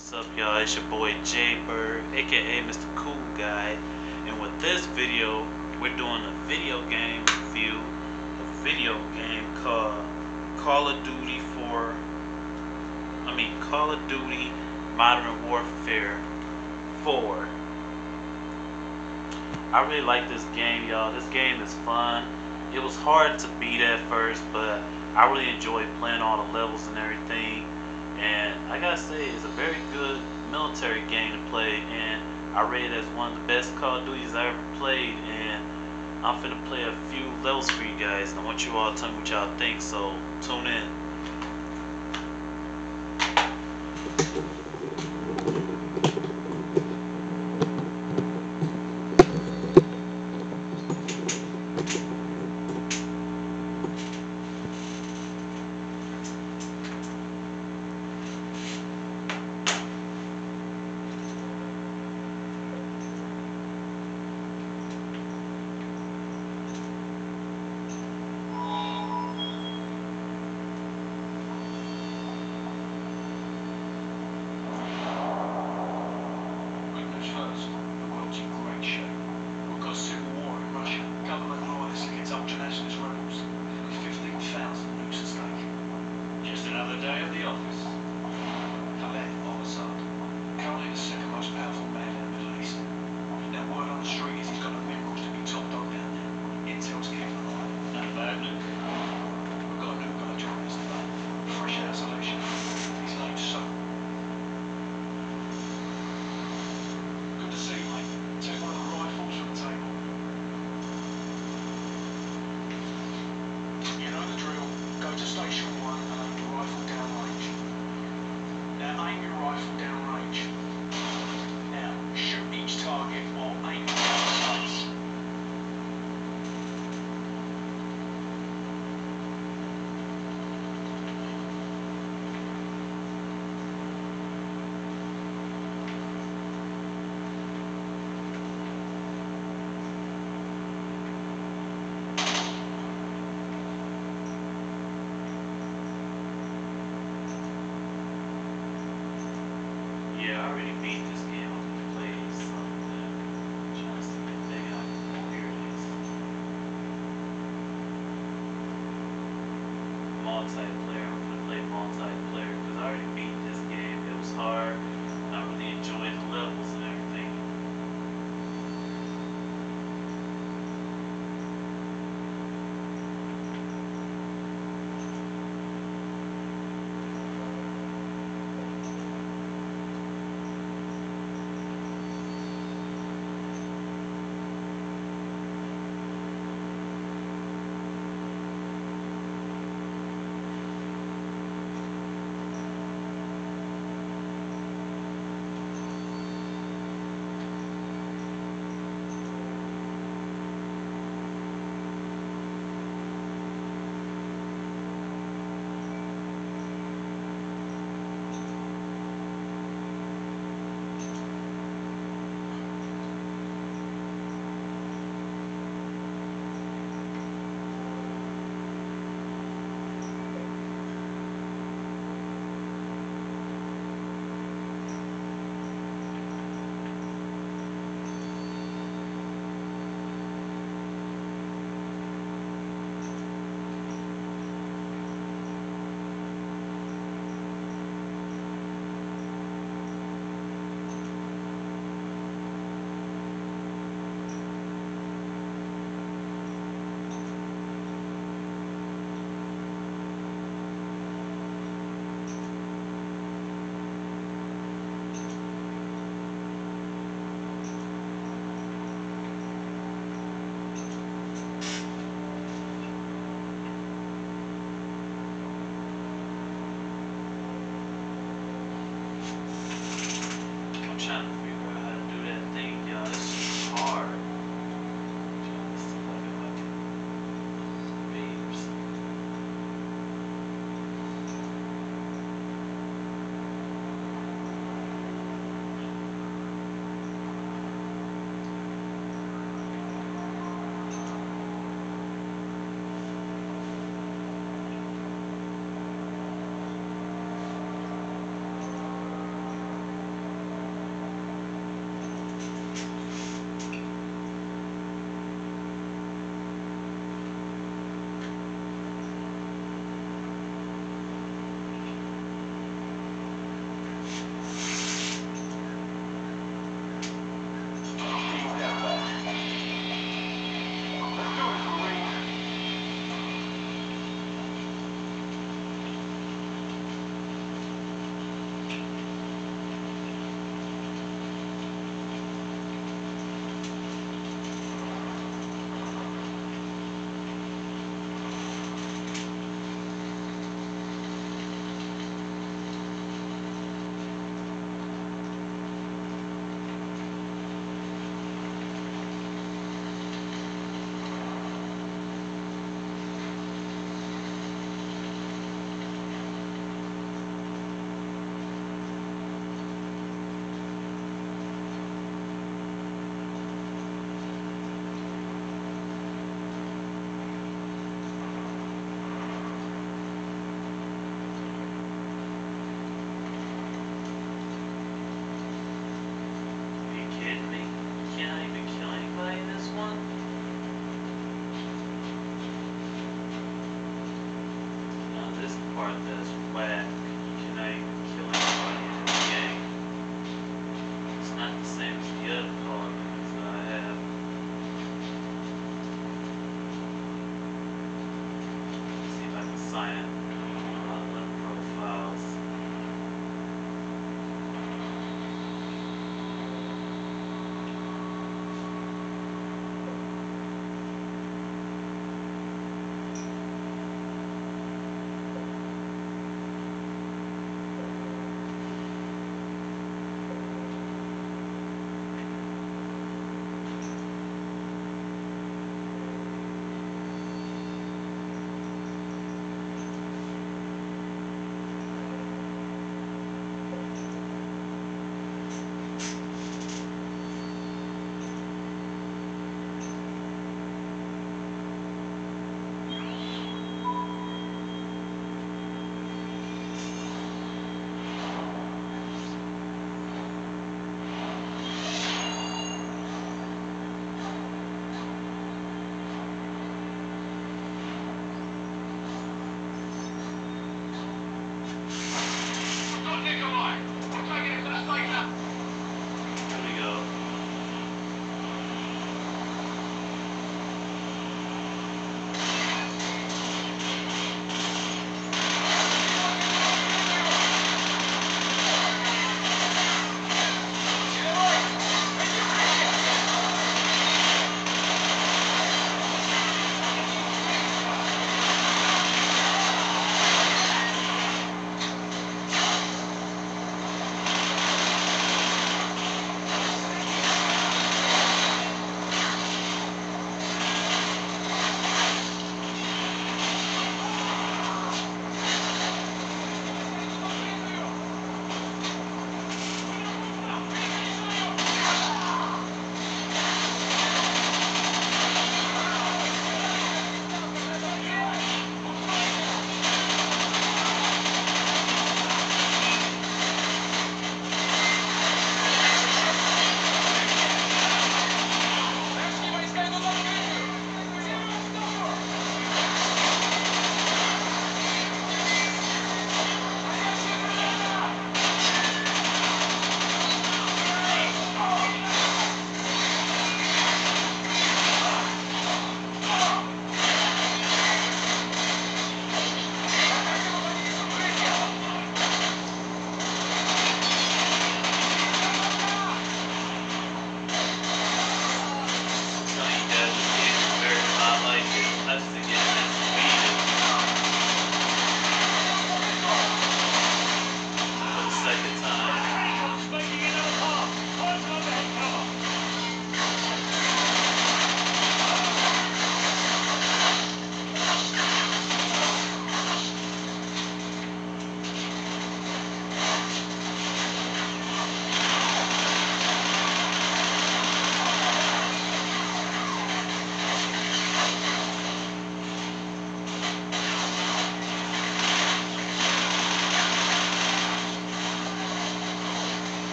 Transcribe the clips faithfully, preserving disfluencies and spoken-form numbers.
What's up, y'all? It's your boy Jay Bird, aka Mister Cool Guy, and with this video, we're doing a video game review. A video game called Call of Duty for, I mean, Call of Duty Modern Warfare four. I really like this game, y'all. This game is fun. It was hard to beat at first, but I really enjoyed playing all the levels and everything. And I gotta say, it's a very good military game to play, and I rate it as one of the best Call of Duties I ever played. And I'm finna play a few levels for you guys, and I want you all to tell me what y'all think, so tune in.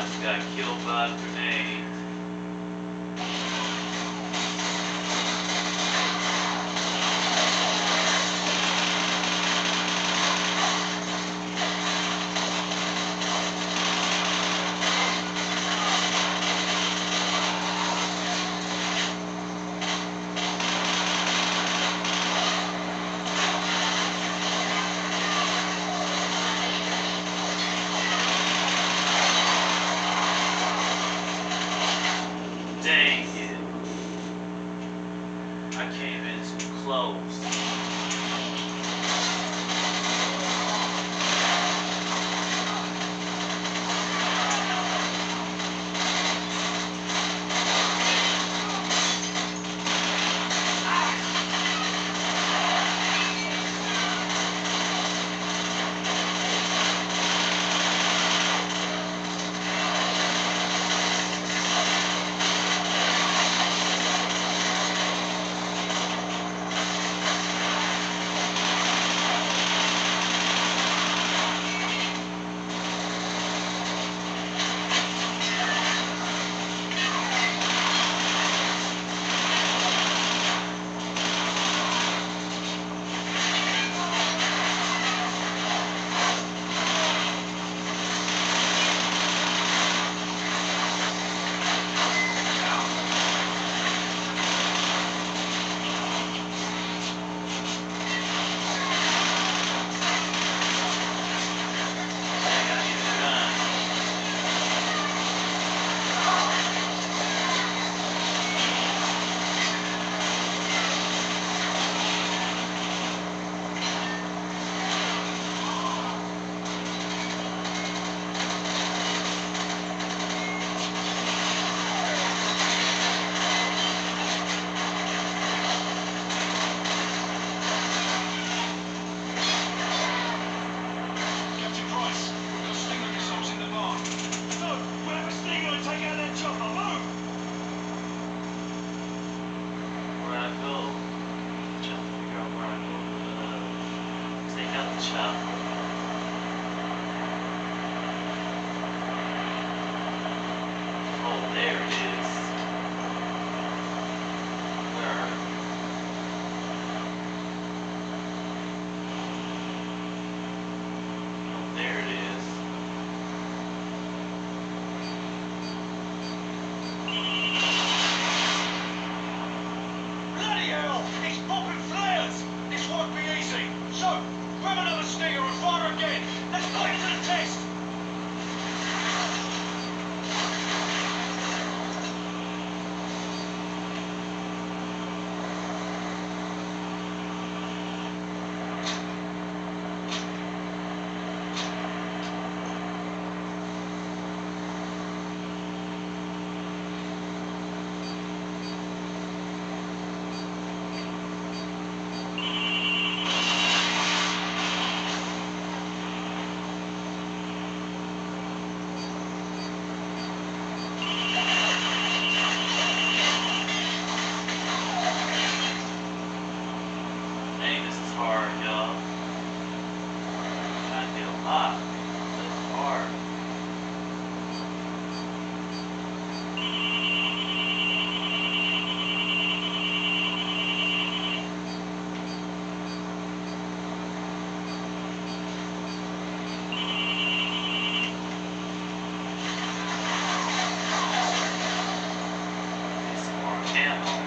just got killed by a grenade. Dang it. I came in too close. Where I go? I'm trying to figure out where I go to uh, take out the chopper. Oh, there it is. Where? Oh, there it is. Bloody hell! It's popping flares! This won't be easy. So, grab another stinger and fire again. Let's put it to the test. Dang, this is hard, y'all. I did a lot. It's hard. Need some more ammo.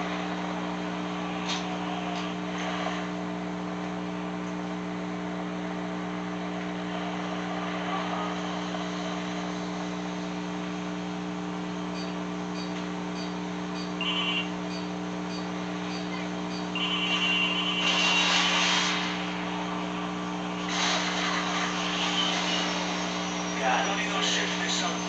Got Don't it. need no shooting this up.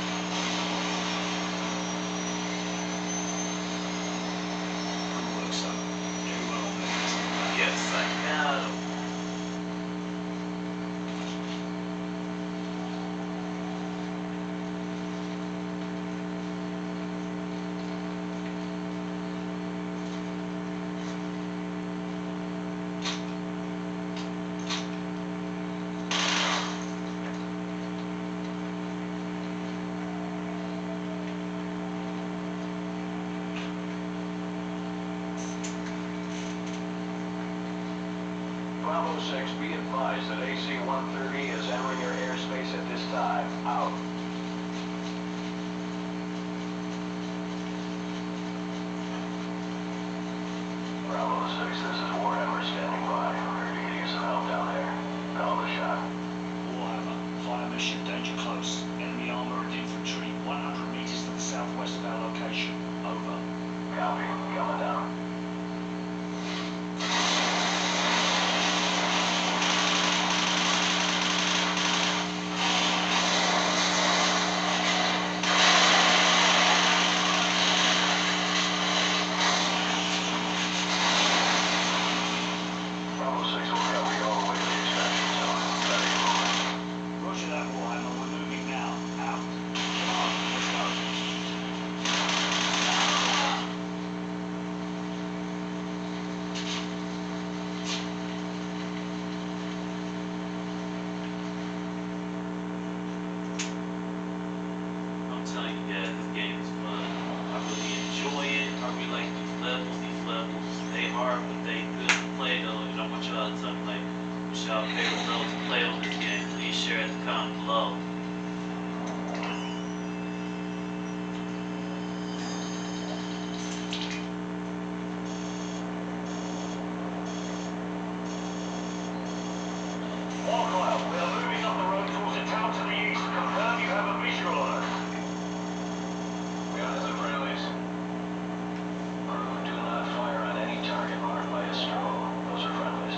Good work, son. Do well on that. Yes, I got him. Bravo six, be advised that A C one thirty is entering your airspace at this time. Out. Bravo six, this is Warhammer standing by. Heard you could use some help down there. Call the shot. Warhammer, fire mission danger close. Enemy armor and infantry one hundred meters to the southwest of our location. Over. Copy. Coming down. Bravo six will cover you all the way to the extraction zone. Ready to move. Roger that, Warhammer. We're moving now. Out. Come on, let's go. I'm telling you guys, this game is fun. I really enjoy it. I really like these levels. These levels, they hard, but they good to play though. And I want y'all to tell me like, what's y'all favorite level to play on this game? Please share in the comment below. Walk out. We are moving up the road towards the town to the east. Confirm you have a visual on us. We are the friendlies. Crew, do not fire on any target marked by a strobe. Those are friendlies.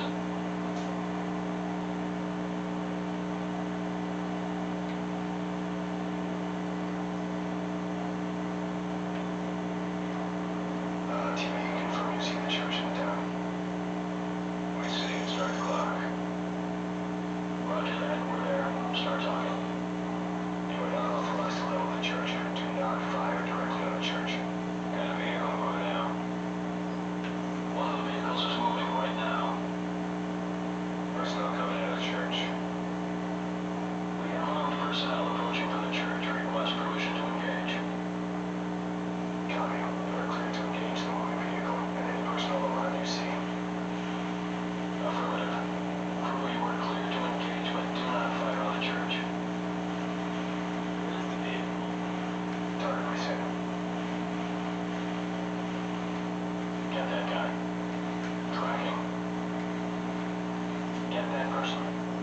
Uh, T V, confirm you see the church in town. We see it. Start the clock. Roger that. We're there. Start talking. You are not authorized to level the church. Do not fire directly on the church. Enemy vehicle moving now. One of the vehicles is moving right now. Personnel coming out of the church. We have armed personnel approaching from the church. Request permission to engage. Copy. You are clear to engage the moving vehicle and any personnel around you see. Affirmative. Crew, you are clear to engage, but do not fire on the church. Where's the vehicle? Target reset. Get that guy. Tracking. Get that person.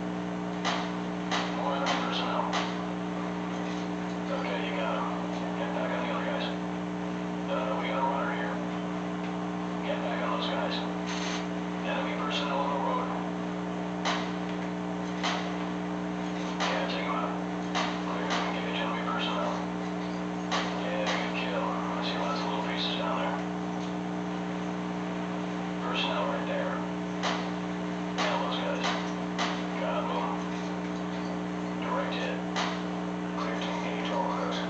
More enemy personnel. Okay, you got him. Get back on the other guys. Uh, we got a runner here. Get back on those guys. Enemy personnel on the road. Yeah, take him out. Clear to engage enemy personnel. Yeah, good kill. I see lots of little pieces down there. Personnel right there. Nail those guys. Got them. Direct hit. Clear to engage all of those.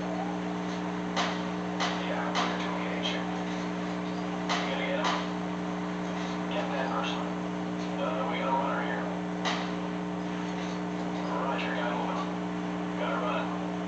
Yeah, clear to engage. You gonna get him? Get that person. Uh, we got a runner here. Roger, guy moving. Got it running.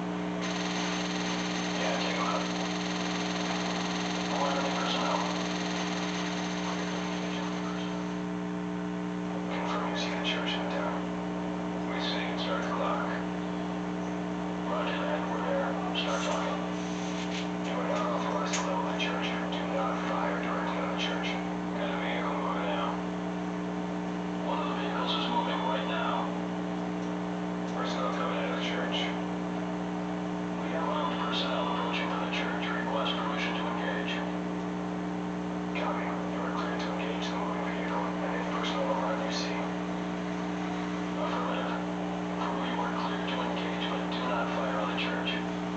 Yeah, take him out. More enemy personnel. Clear to engage enemy personnel. Confirm you see the church in town. We see it. Start the clock. Roger that. We're there. Start talking. You are not authorized to level the church. Do not fire directly on the church. Enemy vehicle moving now. One of the vehicles is moving right now. Personnel coming out of the church. We have armed personnel approaching from the church. Request permission to engage. Copy. You are clear to engage the moving vehicle and any personnel around you see. Affirmative. Crew, you are clear to engage, but do not fire on the church.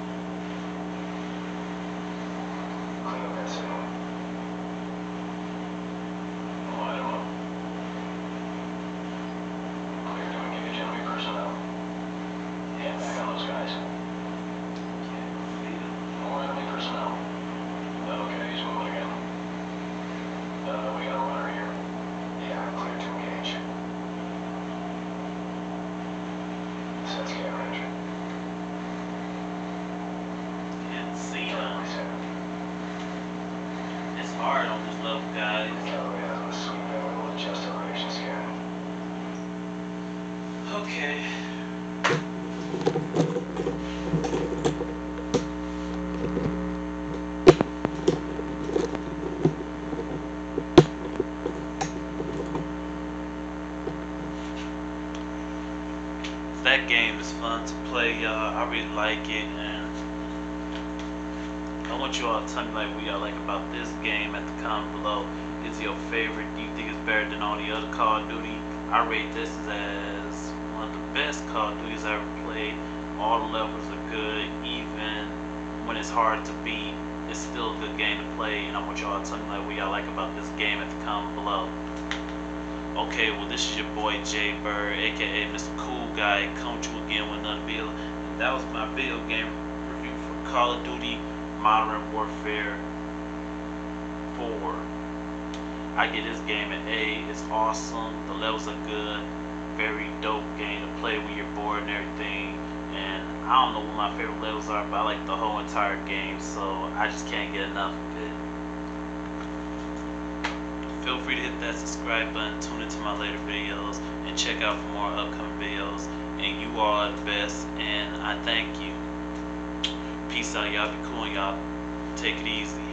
Clean up that signal. Light 'em up. Clear to engage enemy personnel. Get back on those guys. More enemy personnel. Okay, he's moving again. Uh, we got a runner here. Yeah, clear to engage. Set scan range. Can't see Target them. reset. It's hard on this level, guys. Calibrate on the sweep and we'll adjust elevation scan. Okay. That game is fun to play, y'all. I really like it, and I want you all to tell me like what y'all like about this game at the comment below. Is it your favorite? Do you think it's better than all the other Call of Duty? I rate this as one of the best Call of Duties I ever played. All the levels are good, even when it's hard to beat. It's still a good game to play, and I want y'all to tell me like what y'all like about this game at the comment below. Okay, well this is your boy Jay Bird, aka Mister Cool Guy, coming to you again with another video. And that was my video game review for Call of Duty Modern Warfare four. I get this game an A. It's awesome. The levels are good. Very dope game to play when you're bored and everything. And I don't know what my favorite levels are, but I like the whole entire game, so I just can't get enough of it. Feel free to hit that subscribe button, tune into my later videos, and check out for more upcoming videos. And you all are the best, and I thank you. Peace out, y'all. Be cool, y'all. Take it easy.